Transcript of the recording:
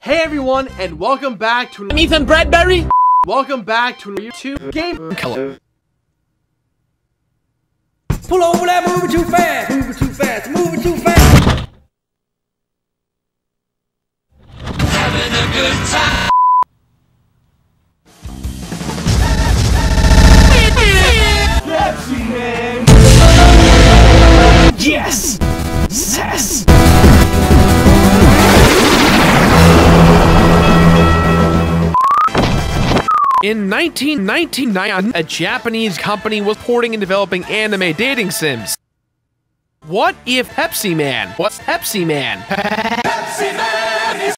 Hey everyone, and welcome back to Ethan Bradbury. Welcome back to YouTube game collab. Pull over that, moving too fast, moving too fast, moving too fast. Having a good time. Pepsi Man. Yes. Yes. In 1999, a Japanese company was porting and developing anime dating sims. What if Pepsi Man was Pepsi Man? Pepsi Man is